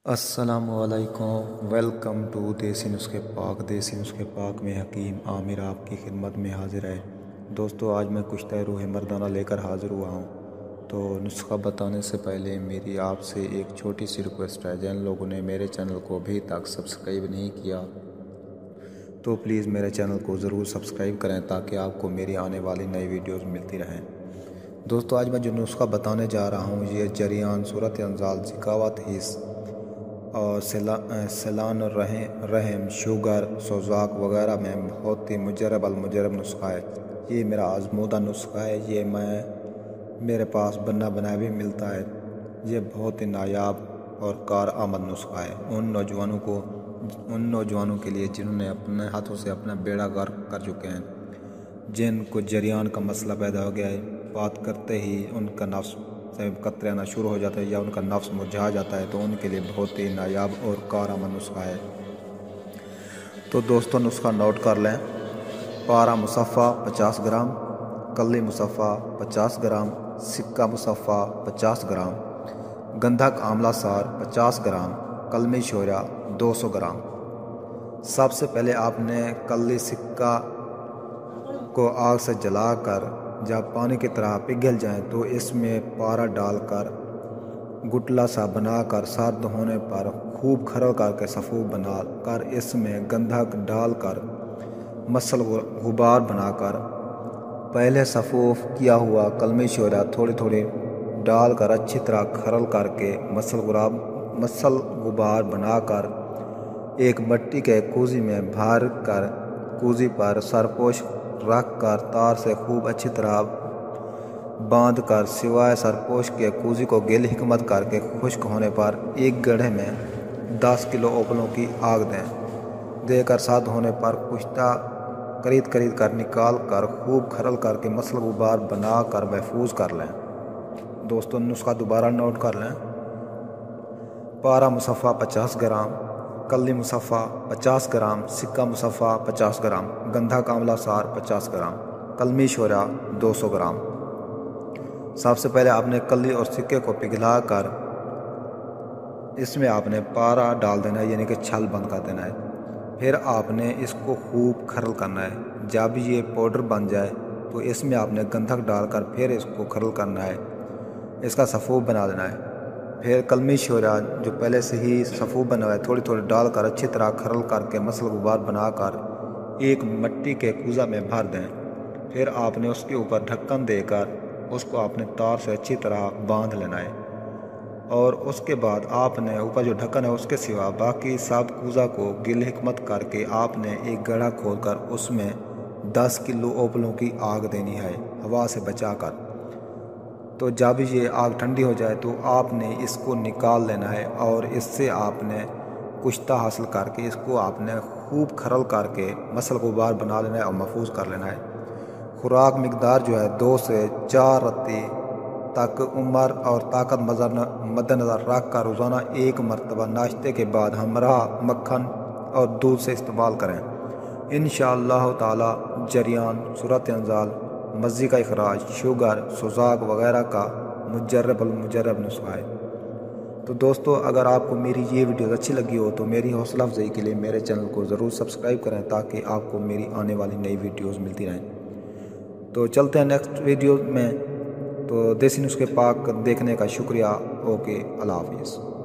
अस्सलामुअलैकुम। Welcome to देसी नुस्खे पाक। देसी नुस्खे पाक में हकीम आमिर आपकी खिदमत में हाजिर है। दोस्तों, आज मैं कुश्ता रूह मर्दाना लेकर हाज़िर हुआ हूँ। तो नुस्खा बताने से पहले मेरी आपसे एक छोटी सी रिक्वेस्ट है। जिन लोगों ने मेरे चैनल को अभी तक सब्सक्राइब नहीं किया तो प्लीज़ मेरे चैनल को ज़रूर सब्सक्राइब करें ताकि आपको मेरी आने वाली नई वीडियोज़ मिलती रहें। दोस्तों, आज मैं जो नुस्खा बताने जा रहा हूँ ये जरियान, सूरत अंजाल, ज़िकावत, हिस्स और सलान रहम, शुगर, सोजाक वगैरह में बहुत ही मुजरब नुस्खा है। ये मेरा आजमूदा नुस्खा है। ये मेरे पास बना बनाया भी मिलता है। ये बहुत ही नायाब और कारआमद नुस्खा है उन नौजवानों के लिए जिन्होंने अपने हाथों से अपना बेड़ा गर्क कर चुके हैं, जिनको जरियान का मसला पैदा हो गया है। बात करते ही उनका नफ्स से कतरे आना शुरू हो जाता है या उनका नफ्स मुरझा जाता है, तो उनके लिए बहुत ही नायाब और कारआमद नुस्खा है। तो दोस्तों, नुस्खा नोट कर लें। पारा मुसफ़ा 50 ग्राम, कल्ली मुसफ़ा 50 ग्राम, सिक्का मुसफ़ा 50 ग्राम, गंधक आंवला सार 50 ग्राम, कलमी शोरा 200 ग्राम। सबसे पहले आपने कल्ली सिक्का को आग से जलाकर जब पानी की तरह पिघल जाए तो इसमें पारा डालकर गुटला सा बनाकर सर्द होने पर खूब खरल करके सफ़ूफ बनाकर इसमें गंधक डालकर मसल गुबार बनाकर पहले सफ़ूफ किया हुआ कलमी शोरा थोड़ी थोड़ी डालकर अच्छी तरह खरल करके मसल गुबार बनाकर एक मिट्टी के कूजी में भर कर कूजी पर सरपोश रख कर तार से खूब अच्छी तरह बांध कर सिवाय सरपोश के कूजी को गिल हिकमत करके खुश्क होने पर एक गड्ढे में 10 किलो ओपलों की आग देकर साध होने पर कुश्ता करीद कर निकाल कर खूब खरल करके मसल गुबार बना कर महफूज कर लें। दोस्तों, नुस्खा दोबारा नोट कर लें। पारा मुसफ़ा 50 ग्राम, कल्ली मुसफ़ा 50 ग्राम, सिक्का मुसफ़ा 50 ग्राम, गंधक आंवला सार 50 ग्राम, कलमी शोरा 200 ग्राम। सबसे पहले आपने कल्ली और सिक्के को पिघला कर इसमें आपने पारा डाल देना है, यानी कि छल बंद कर देना है। फिर आपने इसको खूब खरल करना है। जब ये पाउडर बन जाए तो इसमें आपने गंधक डालकर फिर इसको खरल करना है, इसका सफ़ूफ बना देना है। फिर कलमी शोरा जो पहले से ही सफ़ूफ बना हुआ है थोड़ी थोड़ी डालकर अच्छी तरह खरल करके मसल गुबार बनाकर एक मिट्टी के कूज़ा में भर दें। फिर आपने उसके ऊपर ढक्कन देकर उसको आपने तार से अच्छी तरह बांध लेना है और उसके बाद आपने ऊपर जो ढक्कन है उसके सिवा बाकी सब कूज़ा को गिल हिकमत करके आपने एक गड्ढा खोदकर उसमें 10 किलो ओपलों की आग देनी है हवा से बचाकर। तो जब ये आग ठंडी हो जाए तो आपने इसको निकाल लेना है और इससे आपने कुश्ता हासिल करके इसको आपने खूब खरल करके मसल गुबार बना लेना है और महफूज कर लेना है। खुराक मिकदार जो है 2 से 4 रत्ती तक उम्र और ताकत मद्देनज़र रख कर रोज़ाना एक मरतबा नाश्ते के बाद हमरा मक्खन और दूध से इस्तेमाल करें। इंशाअल्लाह ताला जरियान, सूरत अंजाल, मज़ी का इखराज, शुगर, सोजाक वगैरह का मुजरब नुस्खा है। तो दोस्तों, अगर आपको मेरी ये वीडियो अच्छी लगी हो तो मेरी हौसला अफजाई के लिए मेरे चैनल को ज़रूर सब्सक्राइब करें ताकि आपको मेरी आने वाली नई वीडियोज़ मिलती रहें। तो चलते हैं नेक्स्ट वीडियो में। तो देसी नुस्खे पाक देखने का शुक्रिया। ओके, अल्लाह हाफिज़।